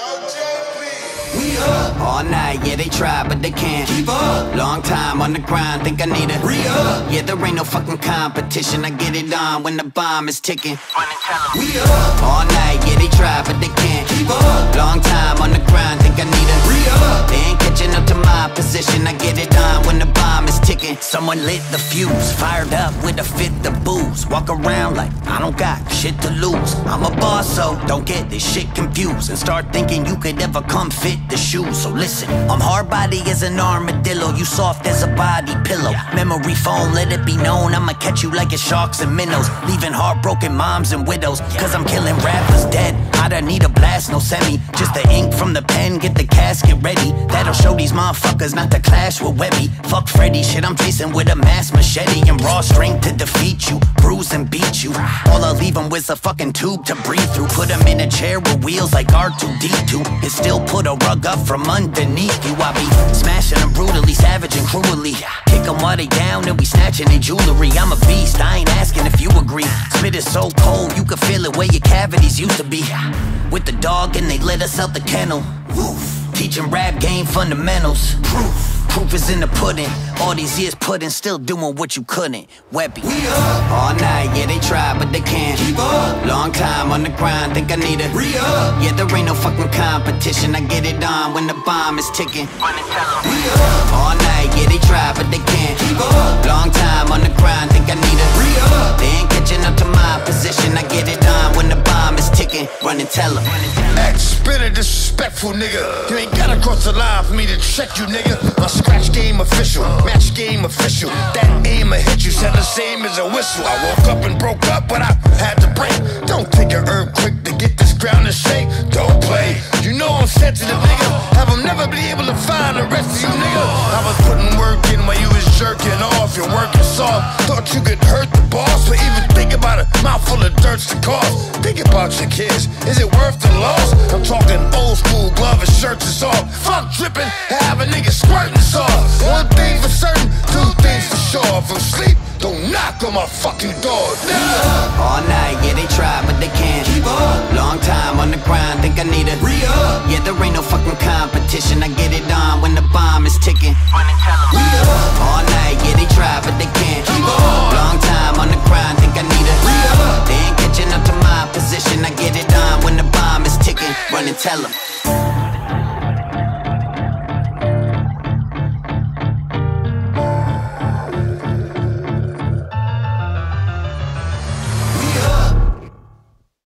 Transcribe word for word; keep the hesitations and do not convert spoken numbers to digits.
We up all night, yeah, they try, but they can't keep up. Long time on the grind, think I need a re-up. Yeah, there ain't no fucking competition, I get it on when the bomb is ticking. We up all night, yeah, they try, but they can't keep up. Long time on the grind, think I need a re-up. They ain't catching up to my position, I get it on when the bomb is ticking. Someone lit the fuse, fired up with a fifth of booze. Walk around like I don't got shit to lose. I'm a boss, so don't get this shit confused and start thinking you could ever come fit the shoes. So listen, I'm hard body as an armadillo, you soft as a body pillow. Memory foam, let it be known, I'ma catch you like it's sharks and minnows, leaving heartbroken moms and widows. Cause I'm killing rappers dead, I don't need a blast, no semi, just the ink from the pen, get the casket ready. That'll show these motherfuckers not to clash with Webby. Fuck Freddy, shit I'm facing with a mass machete and raw strength to defeat you, bruise and beat you. All I leave them with a fucking tube to breathe through. Put them in a chair with wheels like R two D two and still put a rug up from underneath you. I be smashing them brutally, savage and cruelly. Kick them while they down and we snatching their jewelry. I'm a beast, I ain't asking if you agree. Spit is so cold, you can feel it where your cavities used to be. With the dog and they let us out the kennel. Woof. Teaching rap game fundamentals. Proof. Proof is in the pudding. All these years pudding, still doing what you couldn't. Webby. We up all night, yeah, they try, but they can't keep up. Long time on the grind, think I need a re-up. Yeah, there ain't no fucking competition, I get it on when the bomb is ticking. We up all night, yeah, they try, but they can't keep up. Long time on the grind, think I need a re-up. They ain't catching up to my position, I get it on when the bomb is ticking. Run and tell them. Act spitter, disrespectful nigga. You ain't gotta cross the line for me to check you, nigga. My scratch game official, match game official. That aim will hit you, sound the same as a whistle. I woke up and broke up, but I had to break. Don't take an earthquake to get this ground to shake. Don't play, you know I'm sensitive, nigga. Have them never be able to find the rest of you, nigga. I was putting work in while you was jerking off. You're working soft, thought you could hurt the boss. But even think about a mouthful of dirt's the cost. Think about your kids, is it worth the loss? I'm talking old school, glove and shirts is off. Fuck dripping, have a nigga squirting sauce. One thing for certain, two things for sure. From sleep, don't knock on my fucking door. Nah. All night, yeah, they try, but they can't keep up. Long time on the grind, think I need a re-up. Yeah, there ain't no fucking competition, I get it on when the bomb is ticking. We up all night, yeah, they try, but they can't keep up. Long time on the grind, think I need a re-up. They ain't catching up to my position, I get it on when the bomb is ticking. Run and tell them.